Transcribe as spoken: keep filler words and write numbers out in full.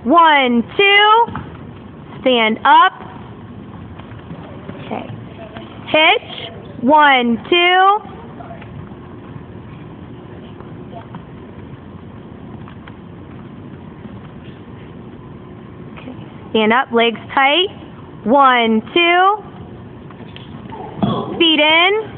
One, two. Stand up. Okay. Hitch. One, two. Okay. Stand up, legs tight. One, two. Feet in.